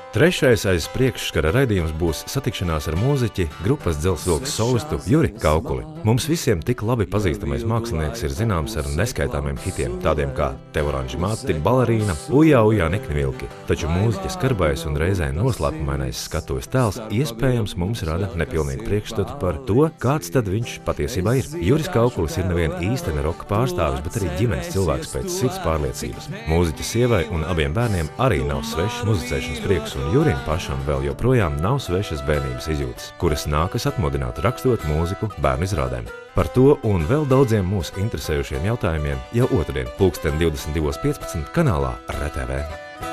Trešais aiz priekšskara raidījums būs satikšanās ar mūziķi, grupas Dzelzvilks solistu Juri Kaukuli. Mums visiem tik labi pazīstamais mākslinieks ir zināms ar neskaitāmiem hitiem, tādiem kā Tev oranži mati, Balerīna, Ujā, ujā, nikni vilki. Taču mūziķa skarbais un reizē noslēpumainais skatuves tēls iespējams mums rada nepilnīgu priekšstatu par to, kāds tad viņš patiesībā ir. Juris Kaukulis ir nevien īstena roka pārstāvis, bet arī ģimenes cilvēks pēc sirds pārliecības. Mūziķa sievai un abiem bērniem arī nav svešs muzicēšanas prieks, un Jurim pašam vēl joprojām nav svešas bērnības izjūtas, kuras nākas atmodināt rakstot mūziku bērnu izrādēm. Par to un vēl daudziem mūs interesējušiem jautājumiem jau otrdien, 22:15 kanālā RTV.